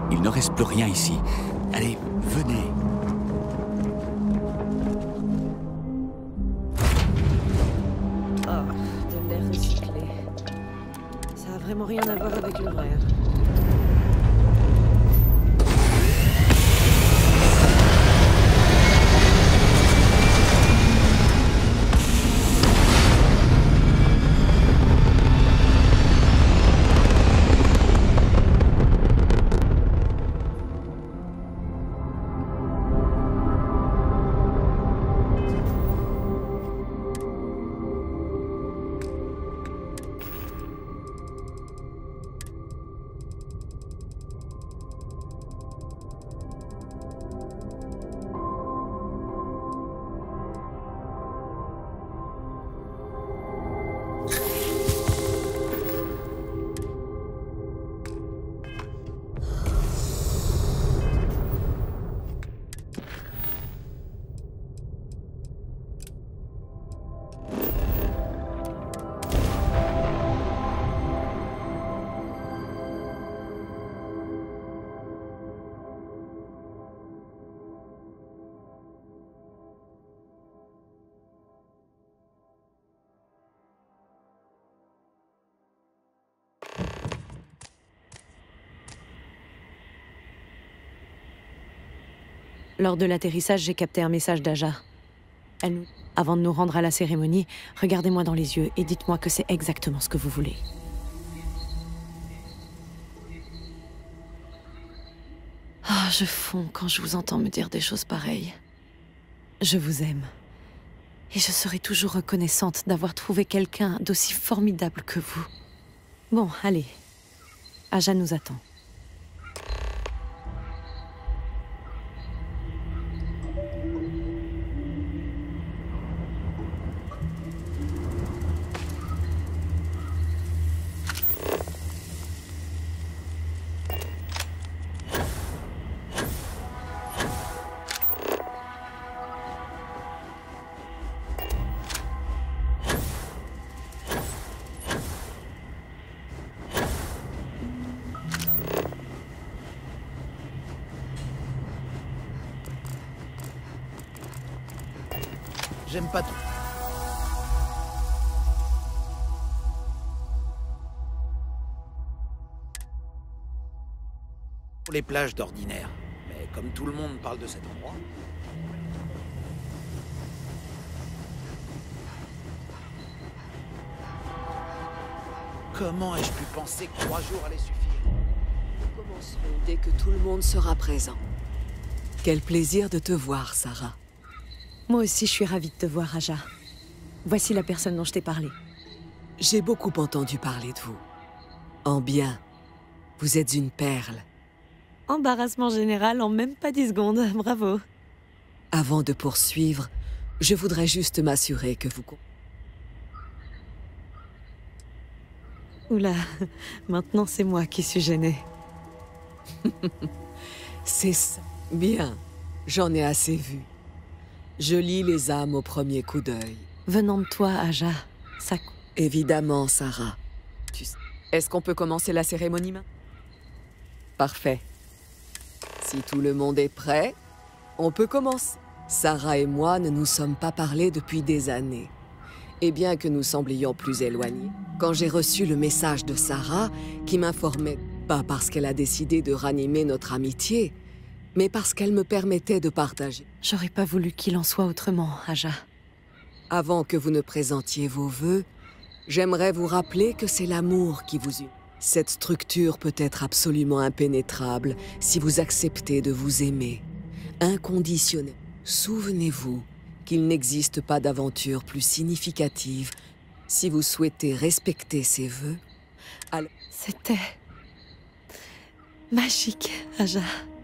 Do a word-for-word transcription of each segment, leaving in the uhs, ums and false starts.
Il ne reste plus rien ici. Allez, venez. Oh, de l'air recyclé. Ça a vraiment rien à voir avec le vrai. Lors de l'atterrissage, j'ai capté un message d'Aja. Elle nous... Avant de nous rendre à la cérémonie, regardez-moi dans les yeux et dites-moi que c'est exactement ce que vous voulez. Ah, je fonds quand je vous entends me dire des choses pareilles. Je vous aime. Et je serai toujours reconnaissante d'avoir trouvé quelqu'un d'aussi formidable que vous. Bon, allez. Aja nous attend. J'aime pas trop. Les plages d'ordinaire. Mais comme tout le monde parle de cet endroit... Comment ai-je pu penser que trois jours allaient suffire? Nous commencerons dès que tout le monde sera présent. Quel plaisir de te voir, Sarah. Moi aussi, je suis ravie de te voir, Aja. Voici la personne dont je t'ai parlé. J'ai beaucoup entendu parler de vous. En bien, vous êtes une perle. Embarrassement général en même pas dix secondes, bravo. Avant de poursuivre, je voudrais juste m'assurer que vous... Oula, maintenant c'est moi qui suis gênée. C'est ça. Bien, j'en ai assez vu. Je lis les âmes au premier coup d'œil. Venant de toi, Aja, ça... Évidemment, Sarah. Tu sais... Est-ce qu'on peut commencer la cérémonie maintenant? Parfait. Si tout le monde est prêt, on peut commencer. Sarah et moi ne nous sommes pas parlé depuis des années. Et bien que nous semblions plus éloignés, quand j'ai reçu le message de Sarah, qui m'informait, pas parce qu'elle a décidé de ranimer notre amitié, mais parce qu'elle me permettait de partager. J'aurais pas voulu qu'il en soit autrement, Aja. Avant que vous ne présentiez vos vœux, j'aimerais vous rappeler que c'est l'amour qui vous unit. Cette structure peut être absolument impénétrable si vous acceptez de vous aimer, inconditionnellement. Souvenez-vous qu'il n'existe pas d'aventure plus significative. Si vous souhaitez respecter ces vœux, alors... C'était... magique, Aja.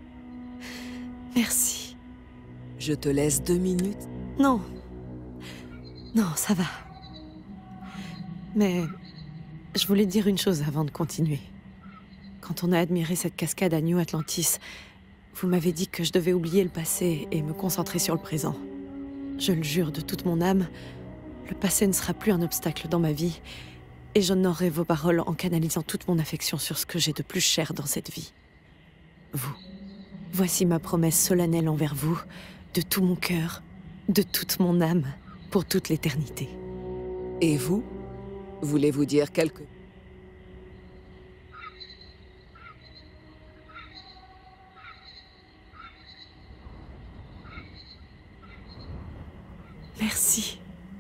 Merci. Je te laisse deux minutes. Non. Non, ça va. Mais... je voulais dire une chose avant de continuer. Quand on a admiré cette cascade à New Atlantis, vous m'avez dit que je devais oublier le passé et me concentrer sur le présent. Je le jure de toute mon âme, le passé ne sera plus un obstacle dans ma vie, et j'honorerai vos paroles en canalisant toute mon affection sur ce que j'ai de plus cher dans cette vie. vous. Voici ma promesse solennelle envers vous, de tout mon cœur, de toute mon âme, pour toute l'éternité. Et vous? Voulez-vous dire quelque... Merci.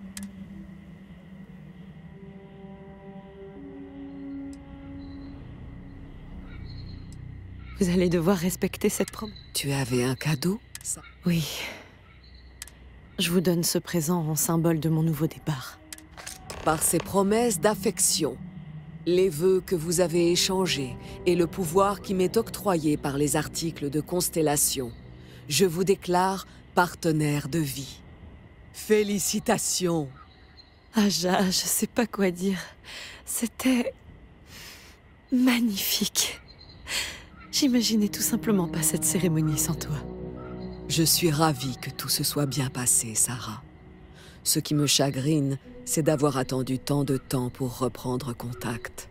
Vous allez devoir respecter cette promesse. Tu avais un cadeau, ça? Oui. Je vous donne ce présent en symbole de mon nouveau départ. Par ces promesses d'affection, les vœux que vous avez échangés et le pouvoir qui m'est octroyé par les articles de Constellation, je vous déclare partenaire de vie. Félicitations! Aja, je sais pas quoi dire. C'était... magnifique. J'imaginais tout simplement pas cette cérémonie sans toi. Je suis ravie que tout se soit bien passé, Sarah. Ce qui me chagrine, c'est d'avoir attendu tant de temps pour reprendre contact.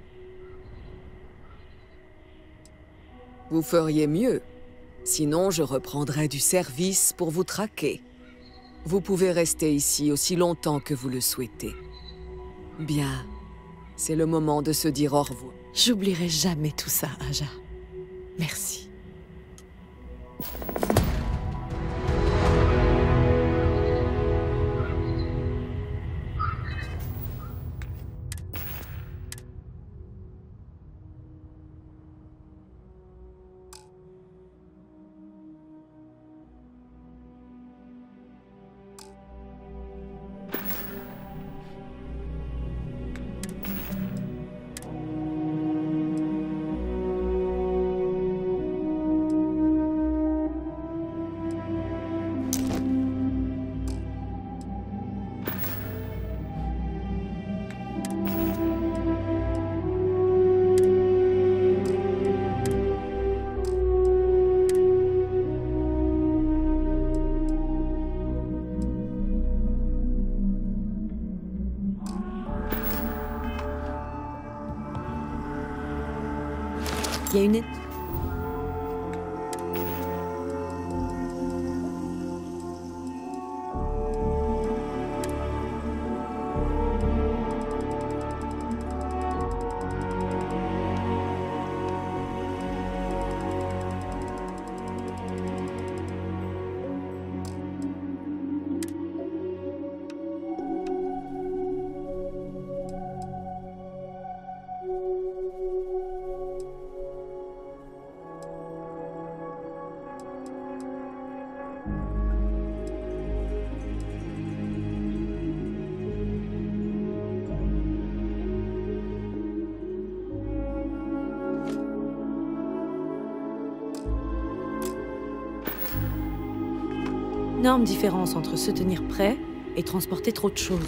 Vous feriez mieux. Sinon, je reprendrais du service pour vous traquer. Vous pouvez rester ici aussi longtemps que vous le souhaitez. Bien, c'est le moment de se dire au revoir. J'oublierai jamais tout ça, Aja. Merci. Il y a une... énorme différence entre se tenir prêt et transporter trop de choses.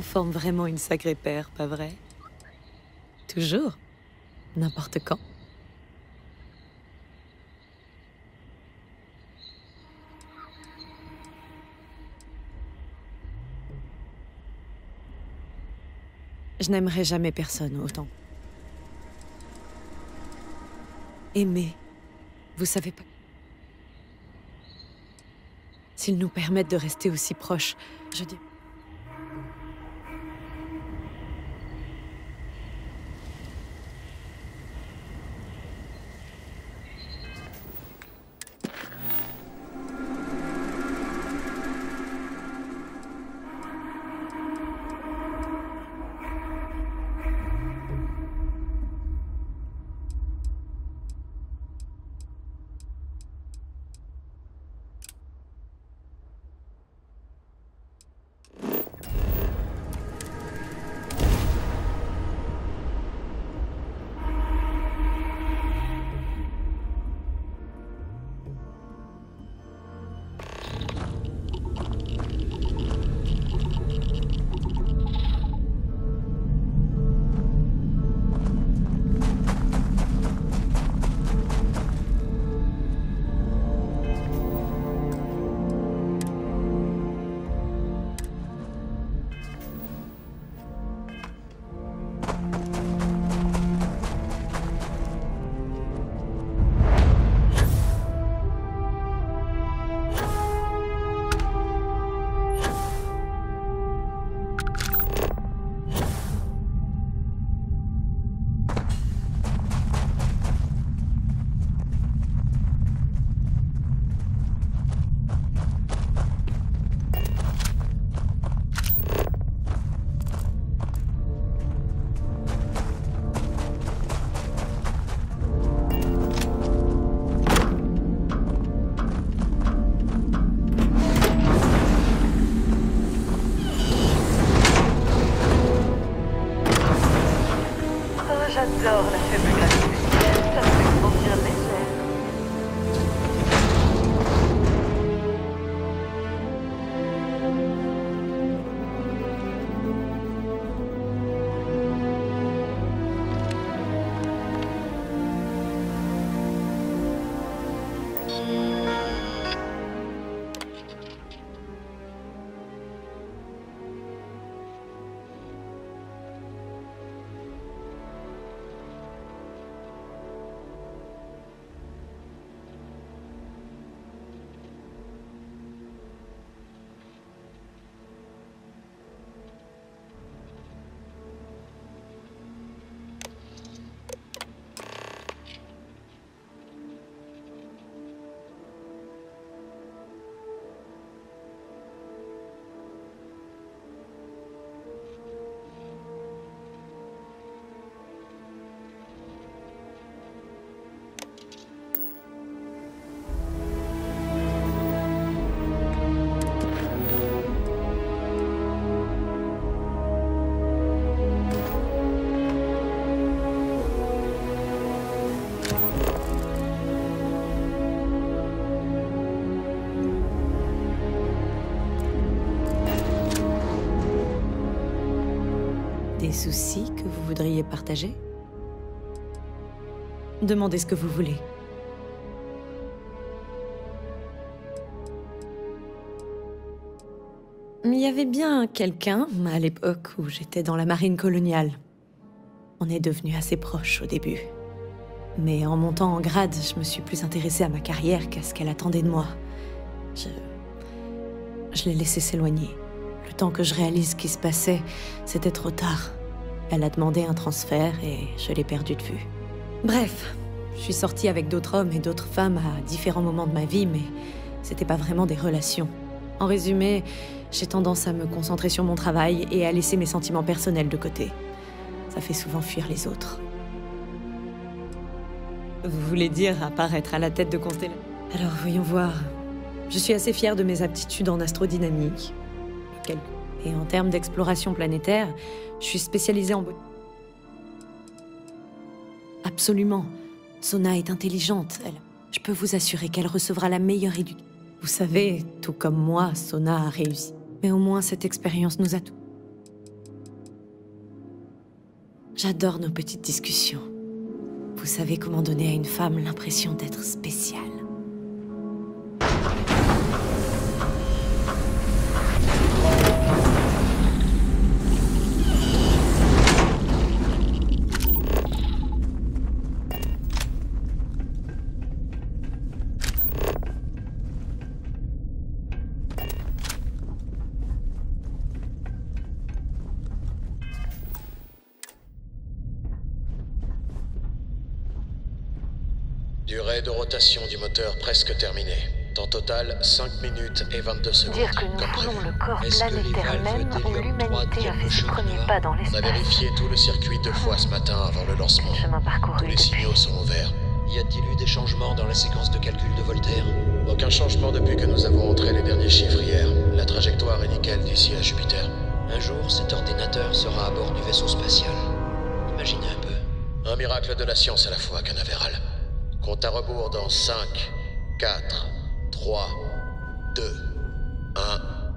On forme vraiment une sacrée paire, pas vrai? Toujours. N'importe quand. Je n'aimerai jamais personne autant. Aimer, vous savez pas. S'ils nous permettent de rester aussi proches, je dis... J'adore la faible gravité. Ça me fait sentir légère. Des soucis que vous voudriez partager? Demandez ce que vous voulez. Il y avait bien quelqu'un, à l'époque où j'étais dans la marine coloniale. On est devenus assez proches au début. Mais en montant en grade, je me suis plus intéressée à ma carrière qu'à ce qu'elle attendait de moi. Je... Je l'ai laissé s'éloigner. Le temps que je réalise ce qui se passait, c'était trop tard. Elle a demandé un transfert et je l'ai perdu de vue. Bref, je suis sortie avec d'autres hommes et d'autres femmes à différents moments de ma vie, mais c'était pas vraiment des relations. En résumé, j'ai tendance à me concentrer sur mon travail et à laisser mes sentiments personnels de côté. Ça fait souvent fuir les autres. Vous voulez dire apparaître à la tête de constellations? Alors, voyons voir. Je suis assez fière de mes aptitudes en astrodynamique. Et en termes d'exploration planétaire, je suis spécialisée en... Absolument. Sona est intelligente. Elle... Je peux vous assurer qu'elle recevra la meilleure éducation. Vous savez, tout comme moi, Sona a réussi. Mais au moins, cette expérience nous a tout. J'adore nos petites discussions. Vous savez comment donner à une femme l'impression d'être spéciale. Durée de rotation du moteur presque terminée. Temps total, cinq minutes et vingt-deux secondes. Dire que nous comme foulons prévu. le corps Est-ce que les planétaire valves même où développent l'humanité droite a fait et ses gauche, premiers Nova pas dans On a l'espace. vérifié tout le circuit deux fois ce matin avant le lancement. Chemin Tous parcouru les depuis. signaux sont ouverts. Y a-t-il eu des changements dans la séquence de calcul de Voltaire? Aucun changement depuis que nous avons entré les derniers chiffres hier. La trajectoire est nickel d'ici à Jupiter. Un jour, cet ordinateur sera à bord du vaisseau spatial. Imaginez un peu. Un miracle de la science à la fois, Canaveral. Compte à rebours dans cinq, quatre, trois, deux, un.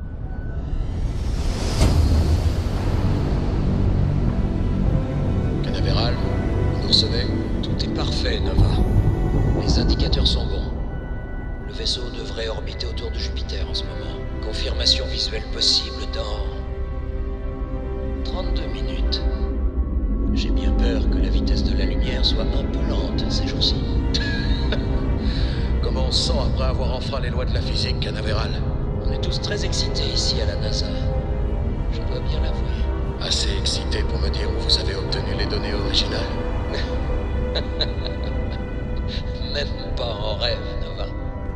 Canaveral, vous nous recevez? Tout est parfait, Nova. Les indicateurs sont bons. Le vaisseau devrait orbiter autour de Jupiter en ce moment. Confirmation visuelle possible dans... trente-deux minutes. J'ai bien peur que la vitesse de la lumière soit un peu lente ces jours-ci. Comment on se sent après avoir enfreint les lois de la physique, Canaveral? On est tous très excités ici à la NASA. Je dois bien l'avouer. Assez excité pour me dire où vous avez obtenu les données originales. Même pas en rêve, Nova.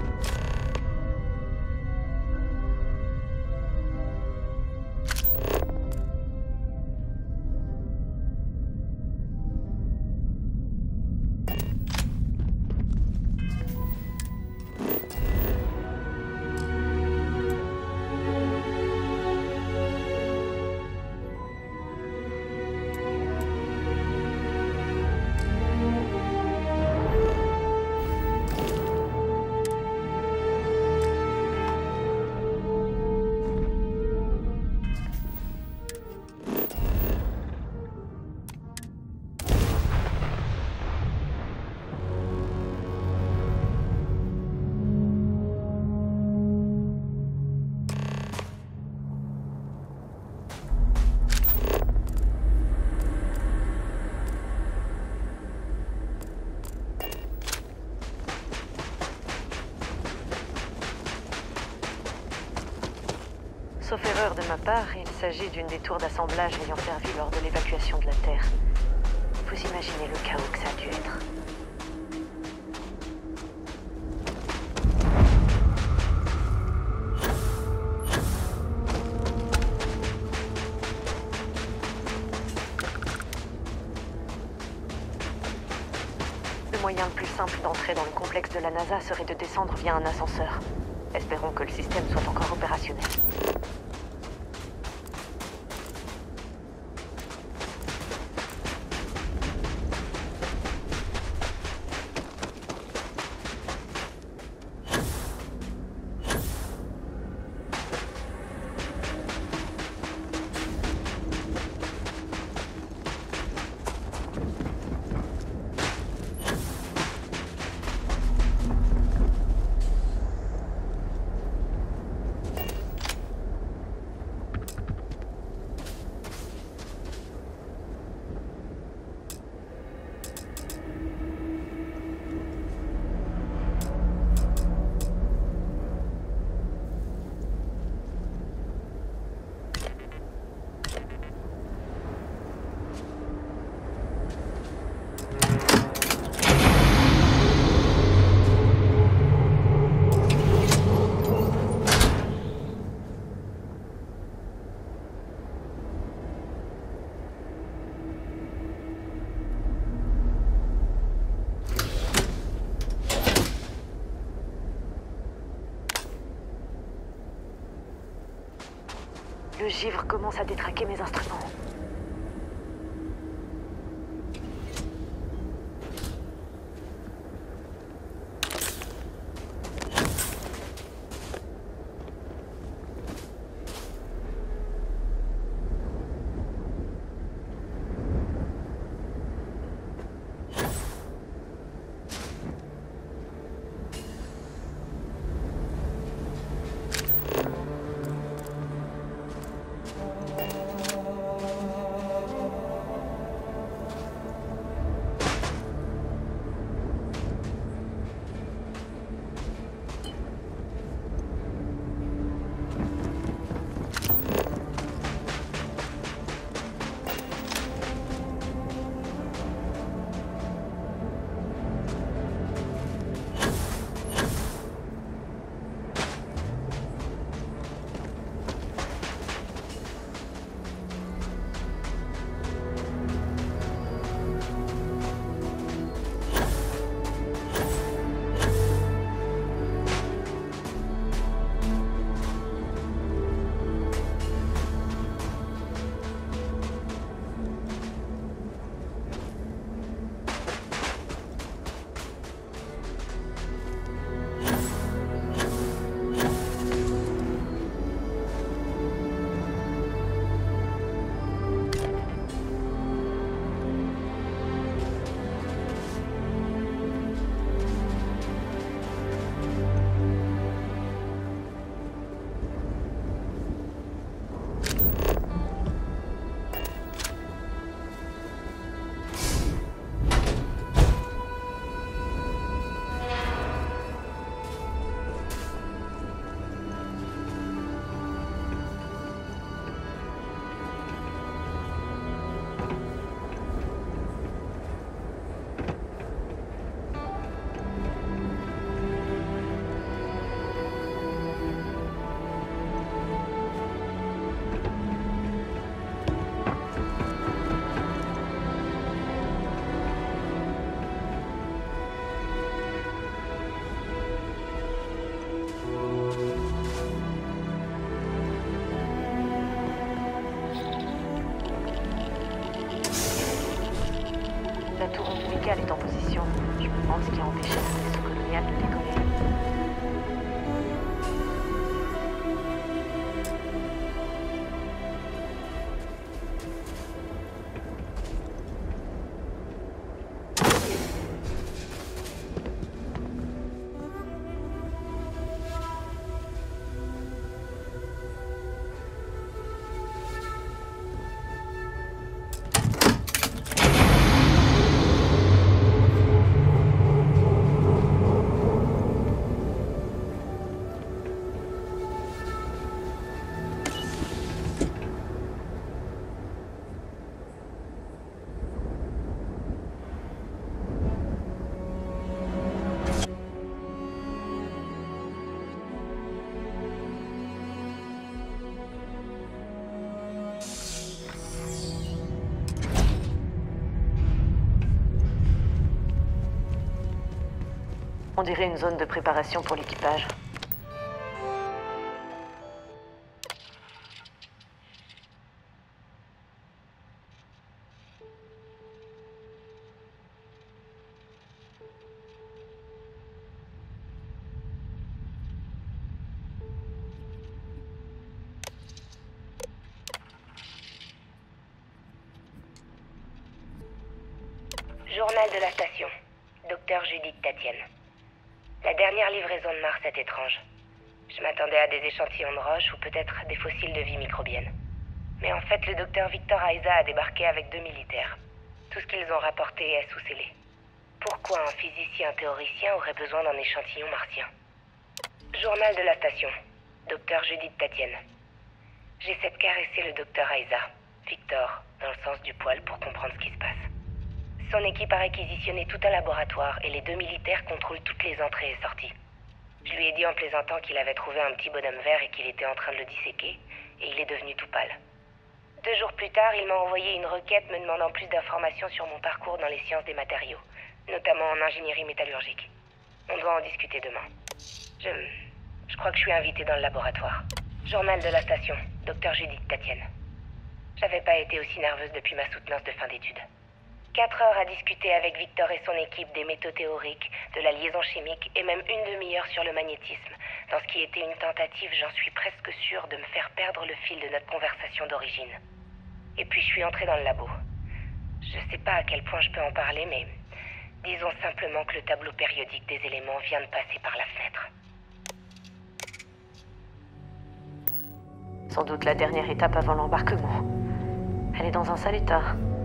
Sauf erreur de ma part, il s'agit d'une des tours d'assemblage ayant servi lors de l'évacuation de la Terre. Vous imaginez le chaos que ça a dû être. Le moyen le plus simple d'entrer dans le complexe de la NASA serait de descendre via un ascenseur. Espérons que le système soit encore opérationnel. Le givre commence à détraquer mes instruments. chimical est en position. Je me demande ce qui a empêché le vaisseau colonial de décoller. On dirait une zone de préparation pour l'équipage. Journal de la station. Docteur Judith Tatienne. La dernière livraison de Mars est étrange. Je m'attendais à des échantillons de roches ou peut-être des fossiles de vie microbienne. Mais en fait, le docteur Victor Aiza a débarqué avec deux militaires. Tout ce qu'ils ont rapporté est sous scellé. Pourquoi un physicien théoricien aurait besoin d'un échantillon martien? Journal de la station. Docteur Judith Tatienne. J'essaie de caresser le docteur Aiza, Victor, dans le sens du poil pour comprendre ce qui se passe. Son équipe a réquisitionné tout un laboratoire et les deux militaires contrôlent toutes les entrées et sorties. Je lui ai dit en plaisantant qu'il avait trouvé un petit bonhomme vert et qu'il était en train de le disséquer, et il est devenu tout pâle. Deux jours plus tard, il m'a envoyé une requête me demandant plus d'informations sur mon parcours dans les sciences des matériaux, notamment en ingénierie métallurgique. On doit en discuter demain. Je... je crois que je suis invitée dans le laboratoire. Journal de la station, docteur Judith Tatienne. J'avais pas été aussi nerveuse depuis ma soutenance de fin d'études. Quatre heures à discuter avec Victor et son équipe des métaux théoriques, de la liaison chimique et même une demi-heure sur le magnétisme, dans ce qui était une tentative, j'en suis presque sûre, de me faire perdre le fil de notre conversation d'origine. Et puis je suis entrée dans le labo. Je sais pas à quel point je peux en parler, mais disons simplement que le tableau périodique des éléments vient de passer par la fenêtre. Sans doute la dernière étape avant l'embarquement. Elle est dans un sale état.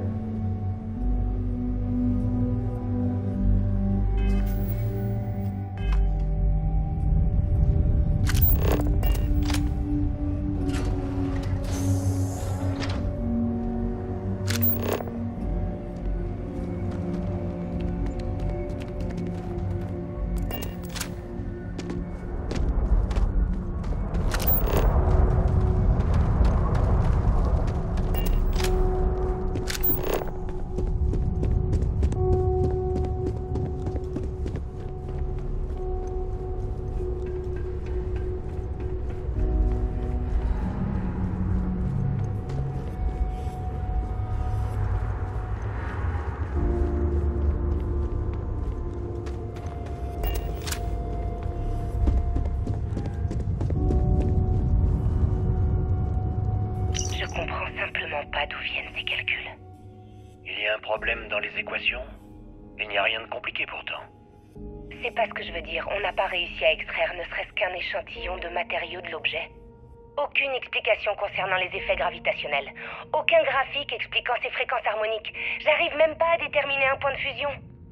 Pas d'où viennent ces calculs. Il y a un problème dans les équations? Il n'y a rien de compliqué pourtant. C'est pas ce que je veux dire. On n'a pas réussi à extraire ne serait-ce qu'un échantillon de matériaux de l'objet. Aucune explication concernant les effets gravitationnels. Aucun graphique expliquant ses fréquences harmoniques. J'arrive même pas à déterminer un point de fusion.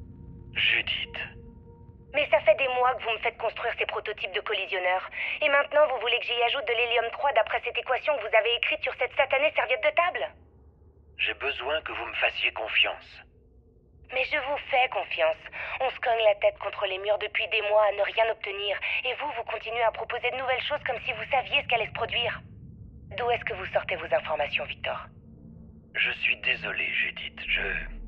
Judith. Mais ça fait des mois que vous me faites construire ces prototypes de collisionneurs. Et maintenant, vous voulez que j'y ajoute de l'hélium trois d'après cette équation que vous avez écrite sur cette satanée serviette de table? J'ai besoin que vous me fassiez confiance. Mais je vous fais confiance. On se cogne la tête contre les murs depuis des mois à ne rien obtenir. Et vous, vous continuez à proposer de nouvelles choses comme si vous saviez ce qu'allait se produire. D'où est-ce que vous sortez vos informations, Victor? Je suis désolé, Judith. Je...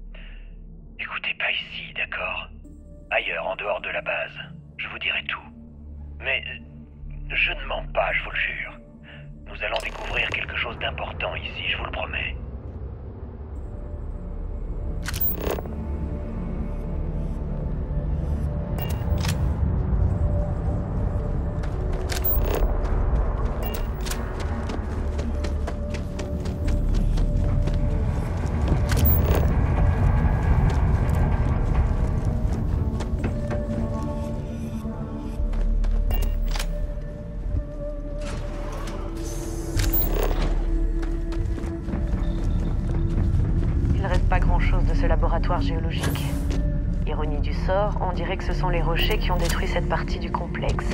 Écoutez, pas ici, d'accord? Ailleurs, en dehors de la base. Je vous dirai tout. Mais je ne mens pas, je vous le jure. Nous allons découvrir quelque chose d'important ici, je vous le promets. géologique. Ironie du sort, on dirait que ce sont les rochers qui ont détruit cette partie du complexe.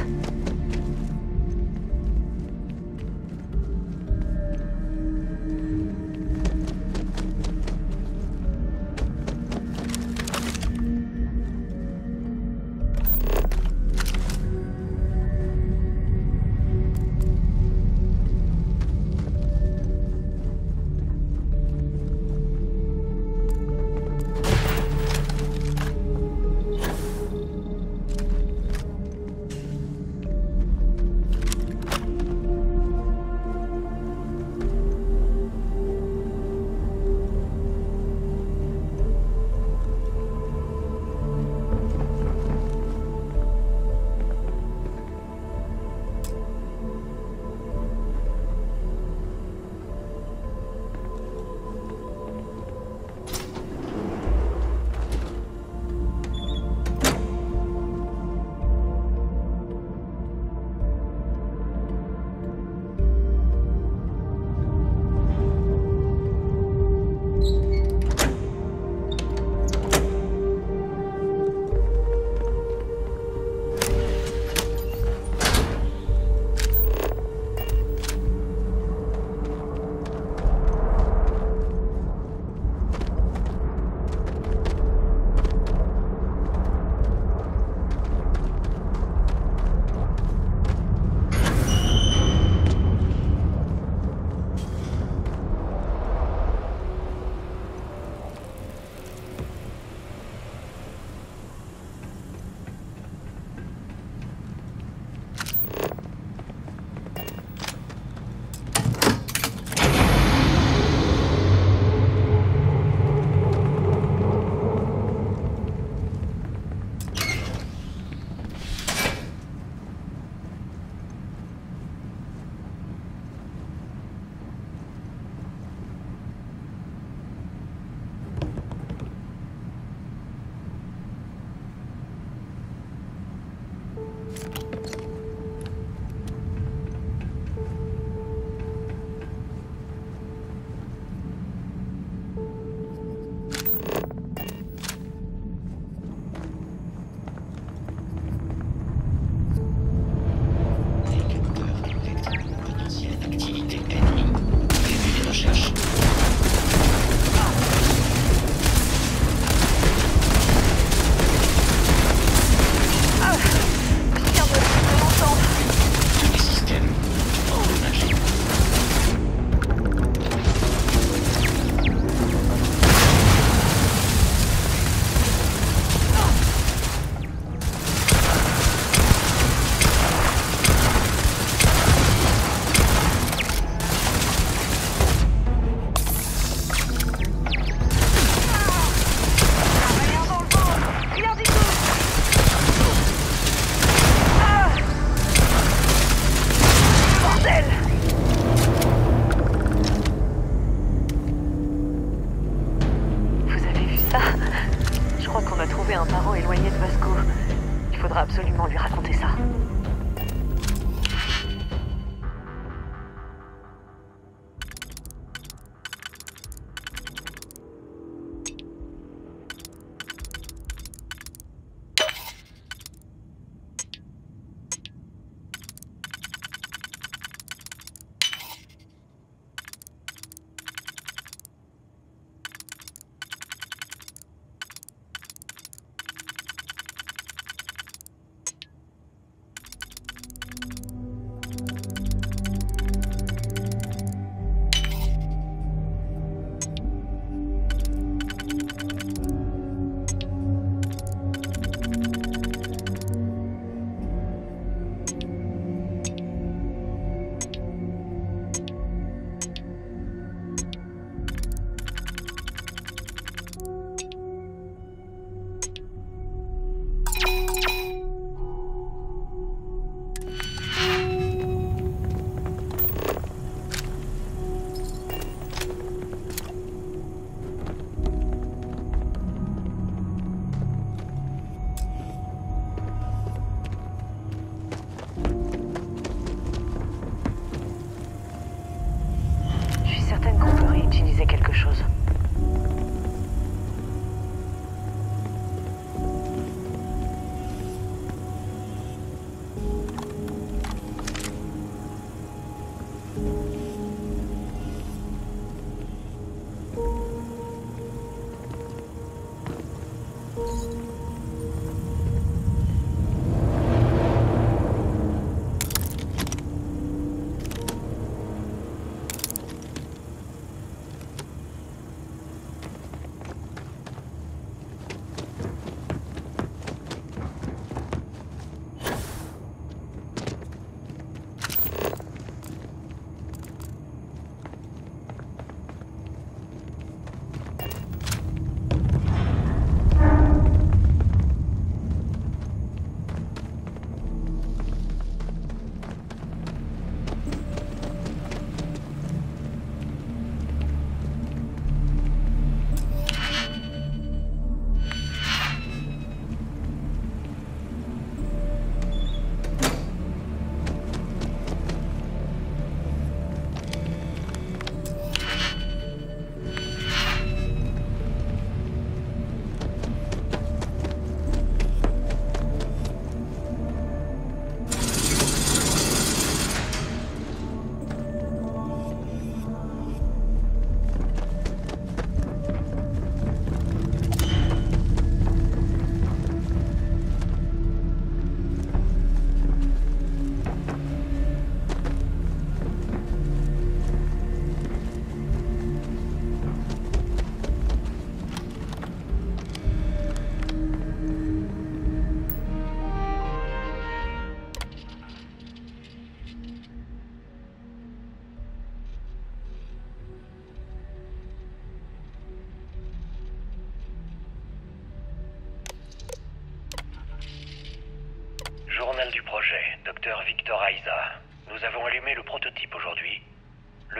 Absolument lui raconter ça.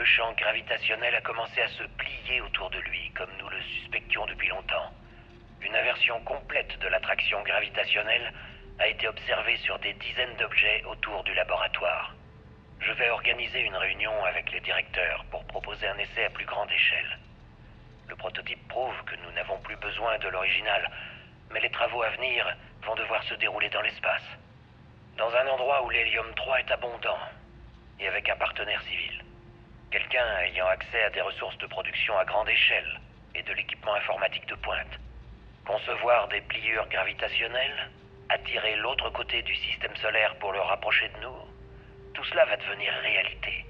Le champ gravitationnel a commencé à se plier autour de lui, comme nous le suspections depuis longtemps. Une inversion complète de l'attraction gravitationnelle a été observée sur des dizaines d'objets autour du laboratoire. Je vais organiser une réunion avec les directeurs pour proposer un essai à plus grande échelle. Le prototype prouve que nous n'avons plus besoin de l'original, mais les travaux à venir vont devoir se dérouler dans l'espace. Dans un endroit où l'hélium trois est abondant, et avec un partenaire civil. Quelqu'un ayant accès à des ressources de production à grande échelle et de l'équipement informatique de pointe. Concevoir des pliures gravitationnelles, attirer l'autre côté du système solaire pour le rapprocher de nous, tout cela va devenir réalité.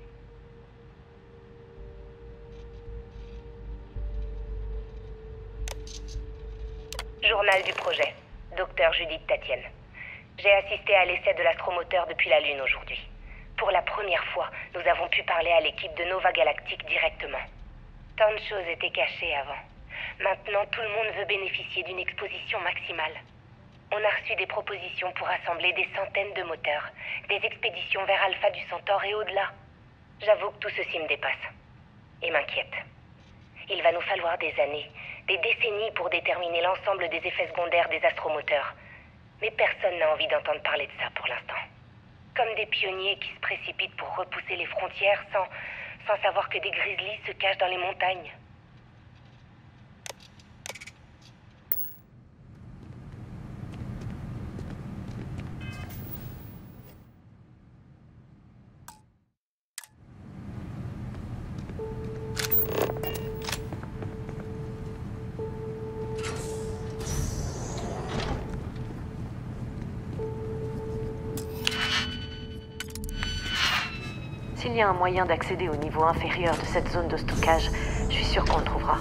Journal du projet. Docteur Judith Tatienne. J'ai assisté à l'essai de l'astromoteur depuis la Lune aujourd'hui. Pour la première fois, nous avons pu parler à l'équipe de Nova Galactic directement. Tant de choses étaient cachées avant. Maintenant, tout le monde veut bénéficier d'une exposition maximale. On a reçu des propositions pour assembler des centaines de moteurs, des expéditions vers Alpha du Centaure et au-delà. J'avoue que tout ceci me dépasse. Et m'inquiète. Il va nous falloir des années, des décennies pour déterminer l'ensemble des effets secondaires des astromoteurs. Mais personne n'a envie d'entendre parler de ça pour l'instant. Comme des pionniers qui se précipitent pour repousser les frontières sans, sans savoir que des grizzlies se cachent dans les montagnes. S'il y a un moyen d'accéder au niveau inférieur de cette zone de stockage, je suis sûre qu'on le trouvera.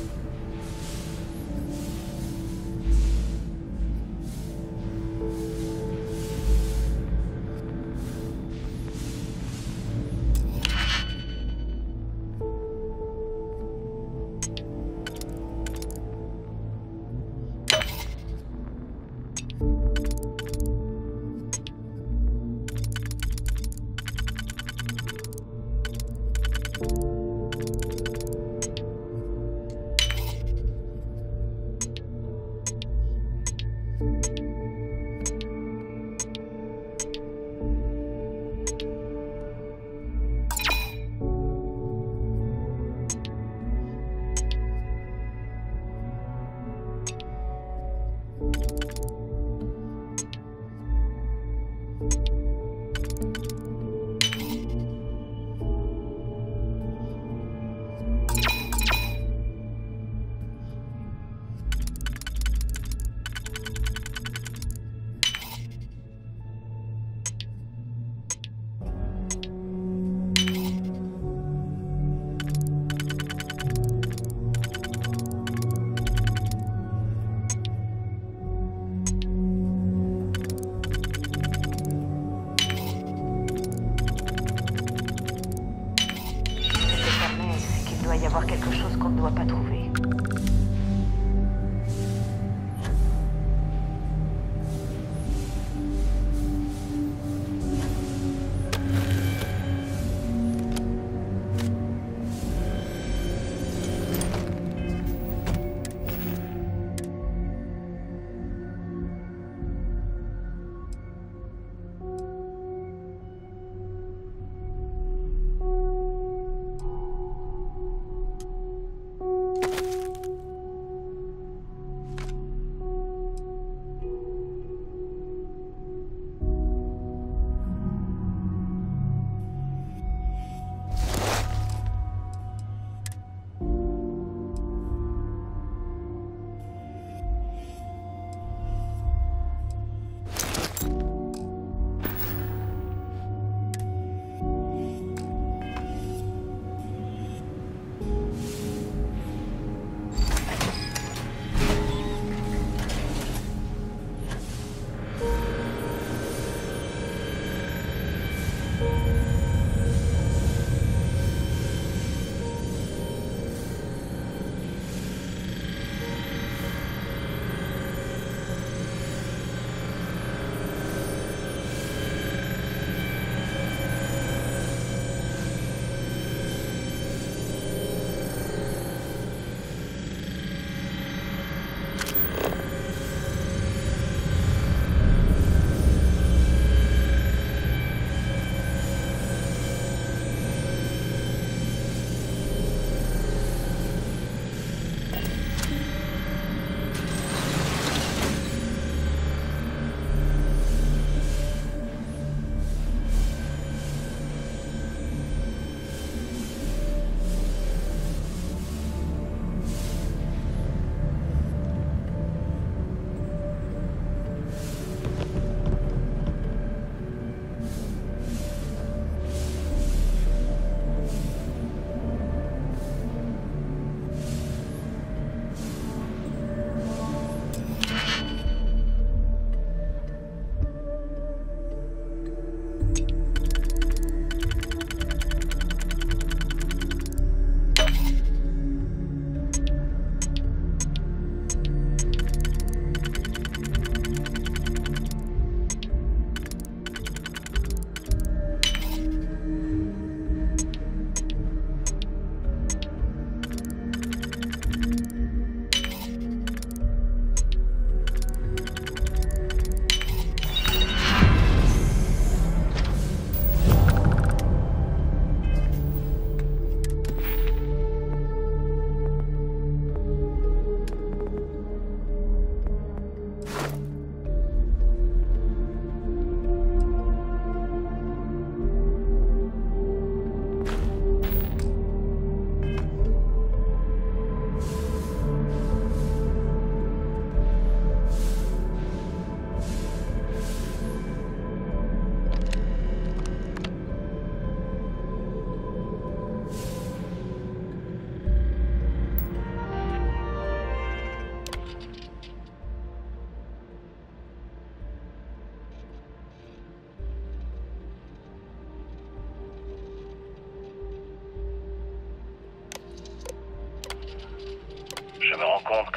Quelque chose qu'on ne doit pas trouver.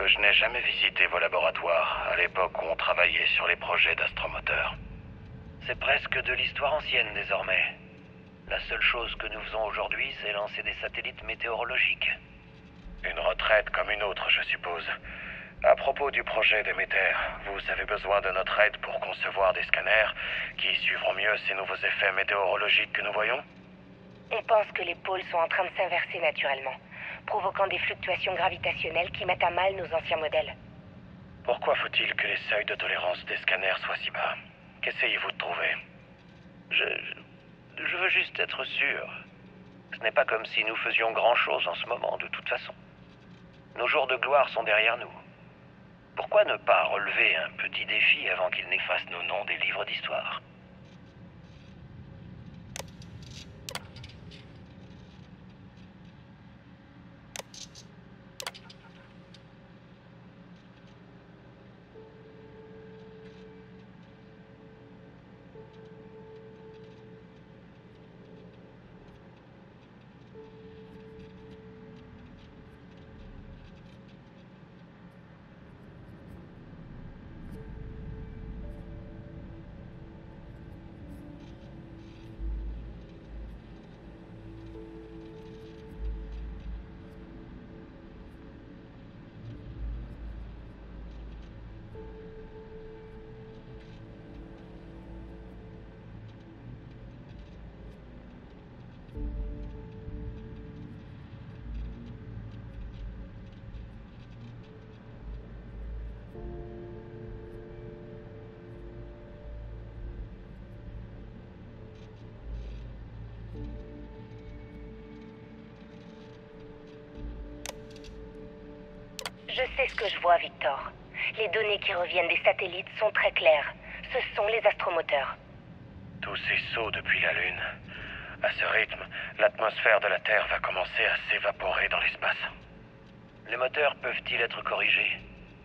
que je n'ai jamais visité vos laboratoires, à l'époque où on travaillait sur les projets d'astromoteur. C'est presque de l'histoire ancienne désormais. La seule chose que nous faisons aujourd'hui, c'est lancer des satellites météorologiques. Une retraite comme une autre, je suppose. À propos du projet Déméter, vous avez besoin de notre aide pour concevoir des scanners qui suivront mieux ces nouveaux effets météorologiques que nous voyons? On pense que les pôles sont en train de s'inverser naturellement, provoquant des fluctuations gravitationnelles qui mettent à mal nos anciens modèles. Pourquoi faut-il que les seuils de tolérance des scanners soient si bas? Qu'essayez-vous de trouver? Je... je veux juste être sûr. Ce n'est pas comme si nous faisions grand-chose en ce moment, de toute façon. Nos jours de gloire sont derrière nous. Pourquoi ne pas relever un petit défi avant qu'il n'efface nos noms des livres d'histoire? Je sais ce que je vois, Victor. Les données qui reviennent des satellites sont très claires. Ce sont les astromoteurs. Tous ces sauts depuis la Lune. À ce rythme, l'atmosphère de la Terre va commencer à s'évaporer dans l'espace. Les moteurs peuvent-ils être corrigés?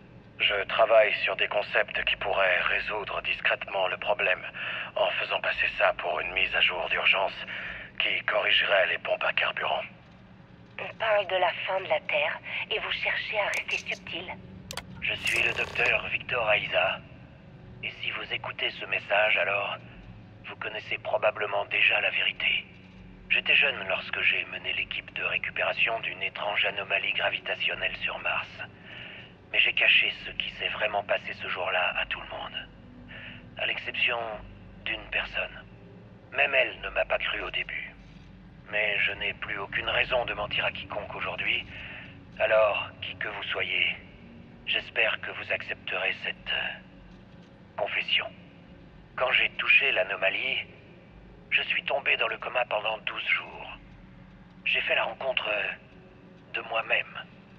Je travaille sur des concepts qui pourraient résoudre discrètement le problème en faisant passer ça pour une mise à jour d'urgence qui corrigerait les pompes à carburant. On parle de la fin de la Terre et vous cherchez à rester subtil. Je suis le docteur Victor Aïza. Et si vous écoutez ce message, alors vous connaissez probablement déjà la vérité. J'étais jeune lorsque j'ai mené l'équipe de récupération d'une étrange anomalie gravitationnelle sur Mars. Mais j'ai caché ce qui s'est vraiment passé ce jour-là à tout le monde. À l'exception d'une personne. Même elle ne m'a pas cru au début. Mais je n'ai plus aucune raison de mentir à quiconque aujourd'hui. Alors, qui que vous soyez, j'espère que vous accepterez cette euh, confession. Quand j'ai touché l'anomalie, je suis tombé dans le coma pendant douze jours. J'ai fait la rencontre de moi-même.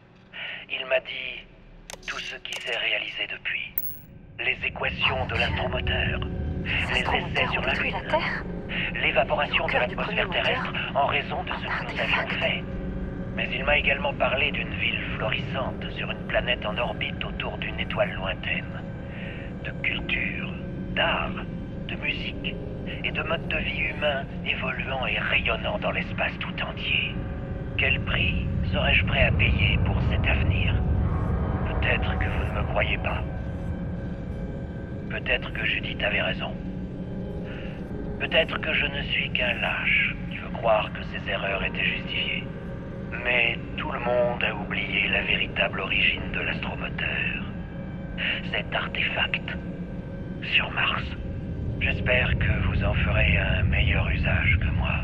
Il m'a dit tout ce qui s'est réalisé depuis. Les équations de l'astromoteur, les essais sur la Lune, l'évaporation de l'atmosphère terrestre en raison de ce que nous avions fait. Mais il m'a également parlé d'une ville florissante sur une planète en orbite autour d'une étoile lointaine. De culture, d'art, de musique et de modes de vie humains évoluant et rayonnant dans l'espace tout entier. Quel prix serais-je prêt à payer pour cet avenir? Peut-être que vous ne me croyez pas. Peut-être que Judith avait raison. Peut-être que je ne suis qu'un lâche qui veut croire que ses erreurs étaient justifiées. Mais tout le monde a oublié la véritable origine de l'astromoteur. Cet artefact sur Mars. J'espère que vous en ferez un meilleur usage que moi.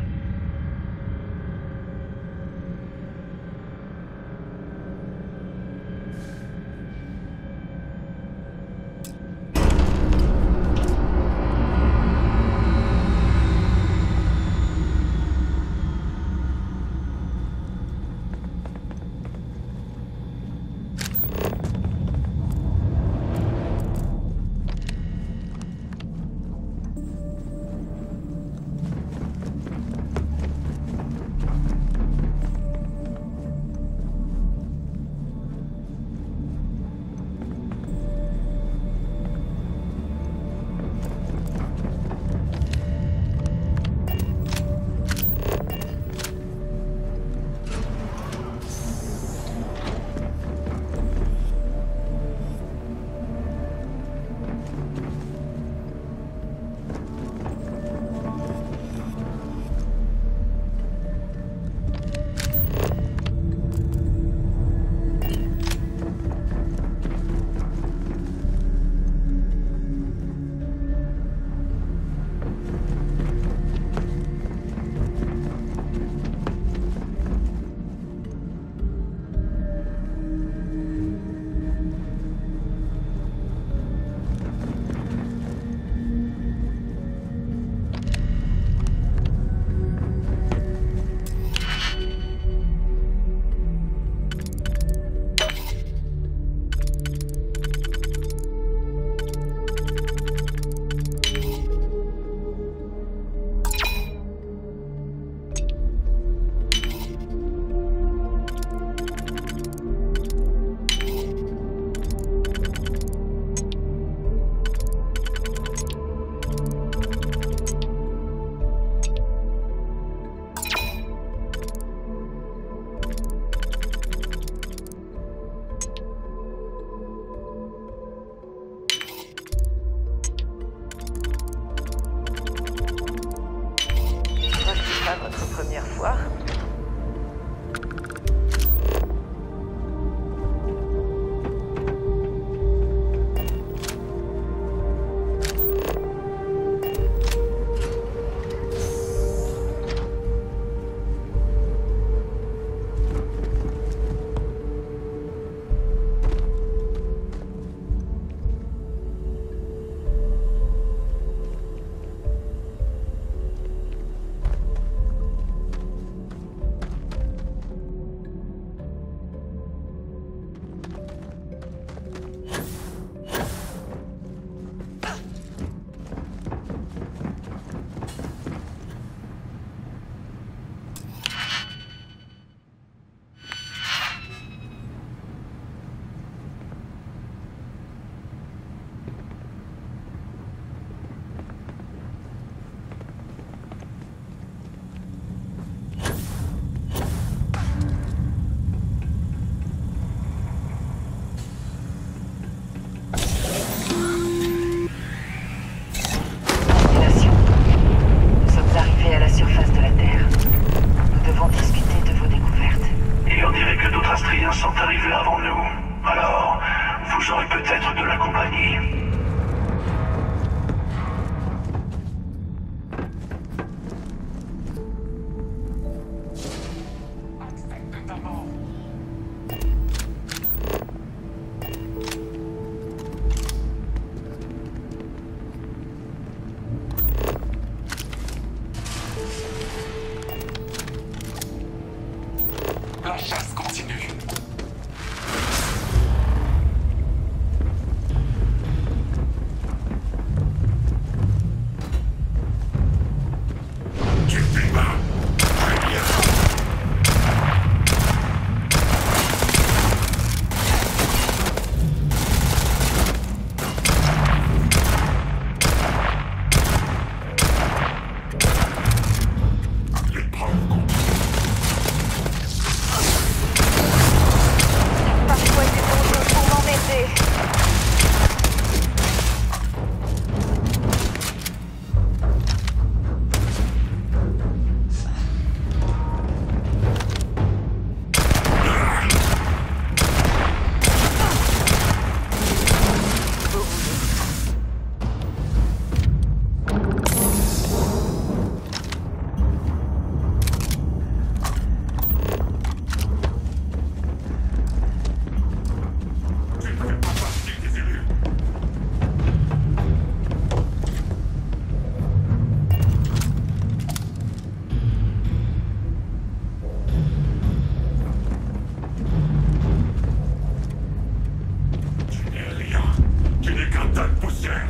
qu'un tas de poussière.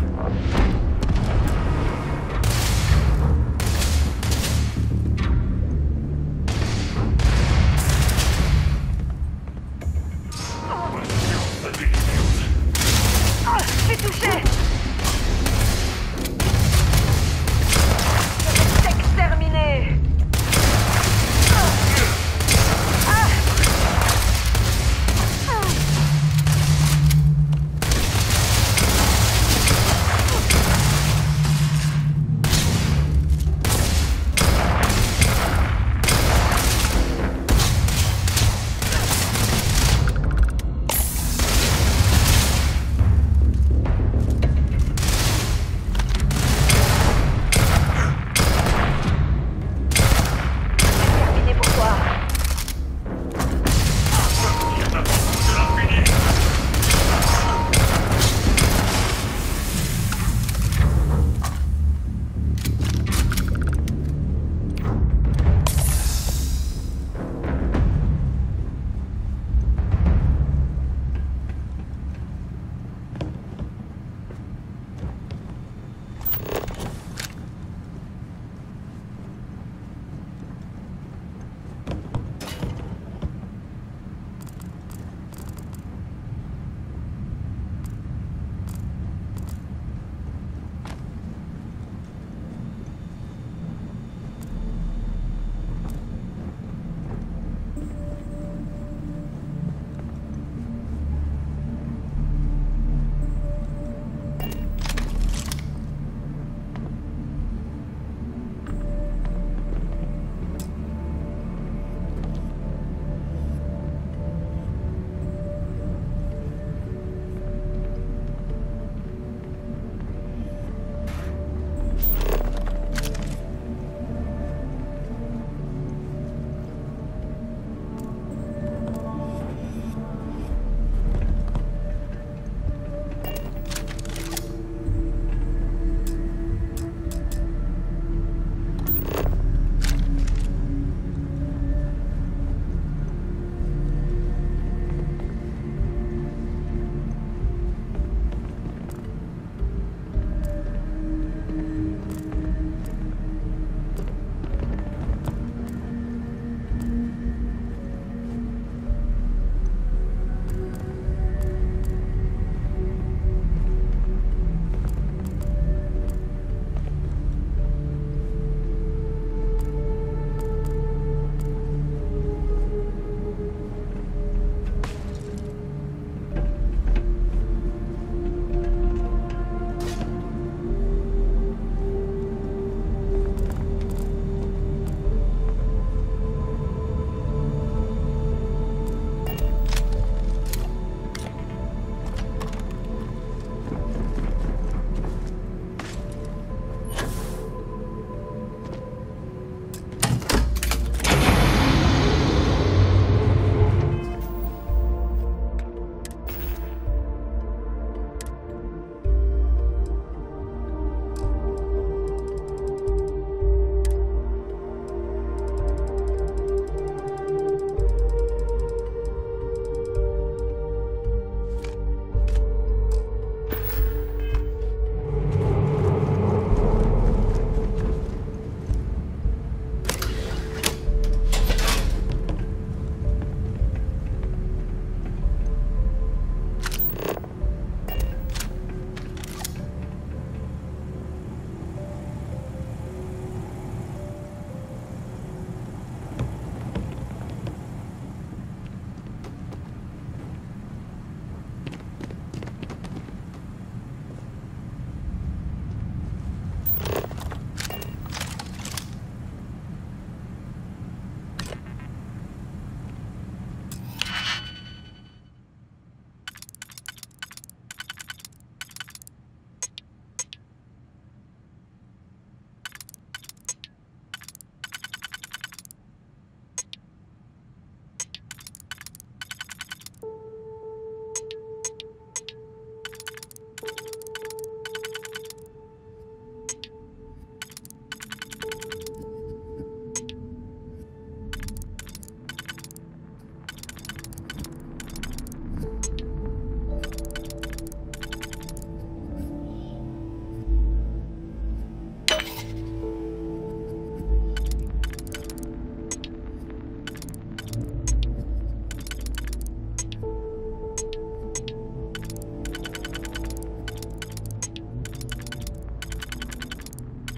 Ah, je suis touché. Je vais t'exterminer.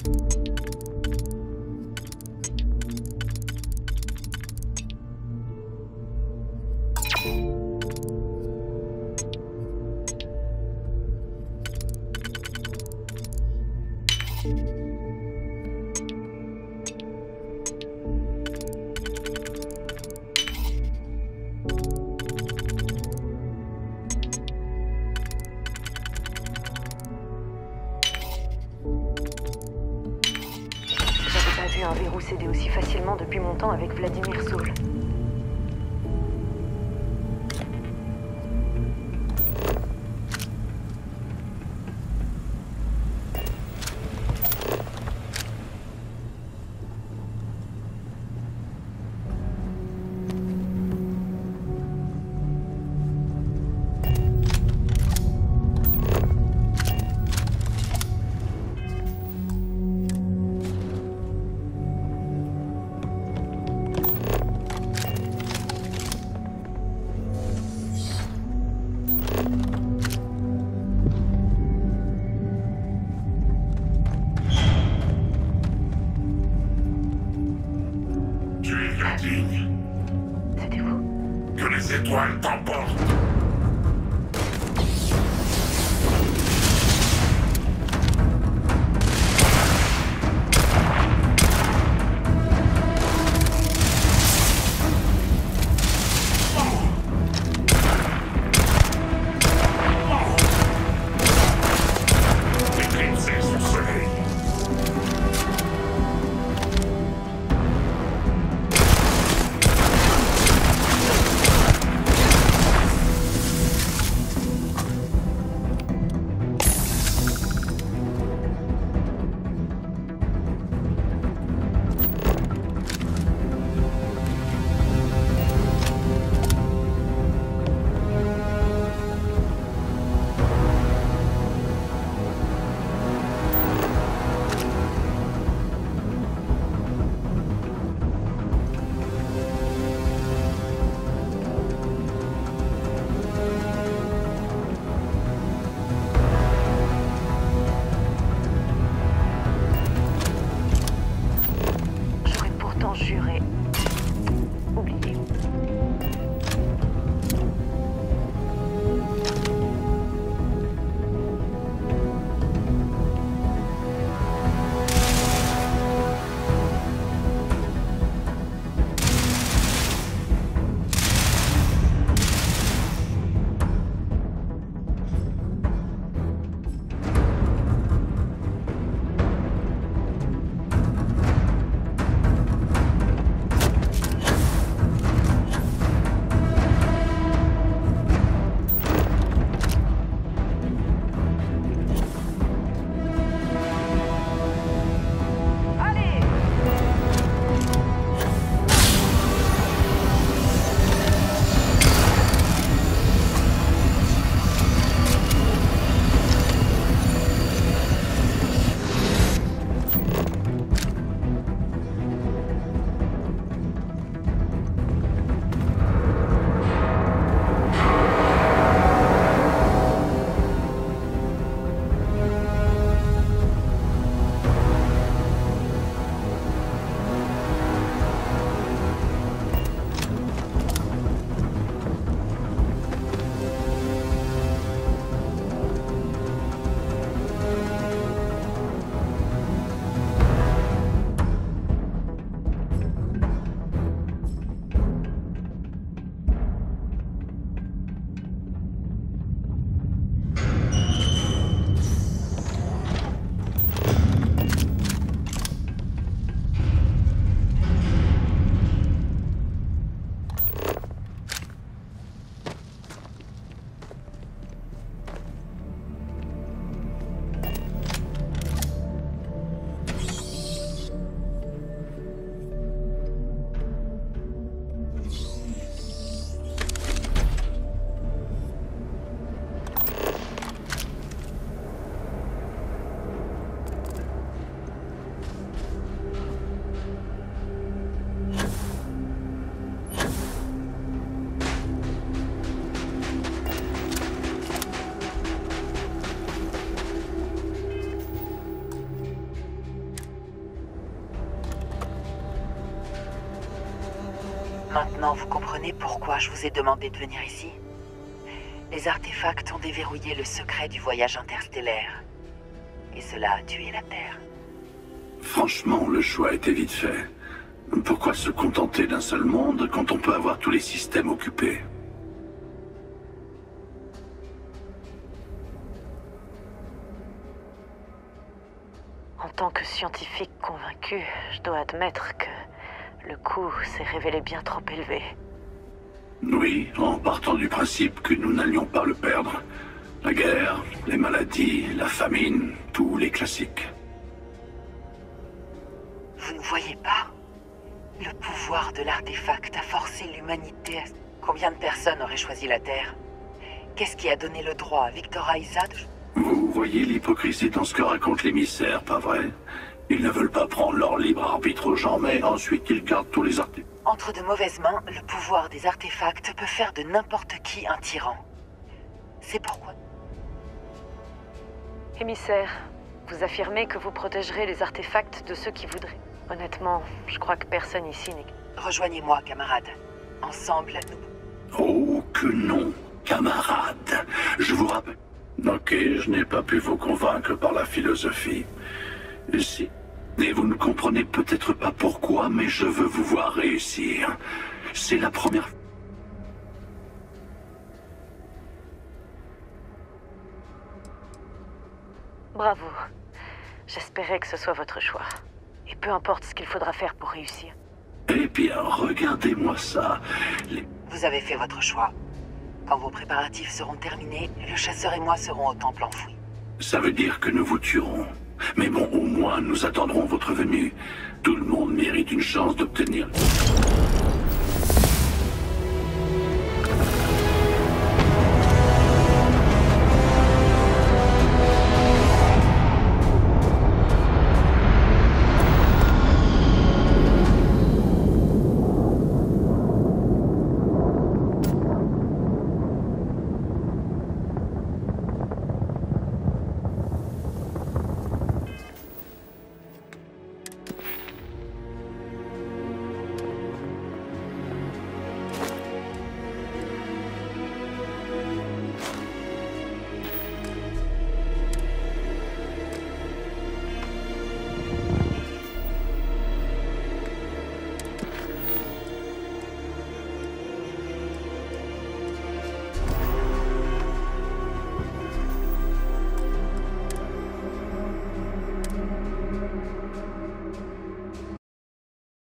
Un verrou céder aussi facilement depuis mon temps avec Vladimir Saul. C'était vous? Que les étoiles t'emportent. Éclipsé son soleil. Maintenant, vous comprenez pourquoi je vous ai demandé de venir ici? Les artefacts ont déverrouillé le secret du voyage interstellaire. Et cela a tué la Terre. Franchement, le choix était vite fait. Pourquoi se contenter d'un seul monde quand on peut avoir tous les systèmes occupés? En tant que scientifique convaincu, je dois admettre que le coût s'est révélé bien trop élevé. Oui, en partant du principe que nous n'allions pas le perdre. La guerre, les maladies, la famine, tous les classiques. Vous ne voyez pas? Le pouvoir de l'artefact a forcé l'humanité à... Combien de personnes auraient choisi la Terre? Qu'est-ce qui a donné le droit à Victor Aïza de... Vous voyez l'hypocrisie dans ce que raconte l'émissaire, pas vrai? Ils ne veulent pas prendre leur libre arbitre aux gens, mais ensuite ils gardent tous les artefacts. Entre de mauvaises mains, le pouvoir des artefacts peut faire de n'importe qui un tyran. C'est pourquoi... Émissaire, vous affirmez que vous protégerez les artefacts de ceux qui voudraient. Honnêtement, je crois que personne ici n'est... Rejoignez-moi, camarades. Ensemble, nous... Oh, que non, camarade. Je vous rappelle... Ok, je n'ai pas pu vous convaincre par la philosophie. Si... Et vous ne comprenez peut-être pas pourquoi, mais je veux vous voir réussir. C'est la première fois... Bravo. J'espérais que ce soit votre choix. Et peu importe ce qu'il faudra faire pour réussir. Eh bien, regardez-moi ça. Les... Vous avez fait votre choix. Quand vos préparatifs seront terminés, le chasseur et moi serons au temple enfoui. Ça veut dire que nous vous tuerons. Mais bon, au moins, nous attendrons votre venue. Tout le monde mérite une chance d'obtenir...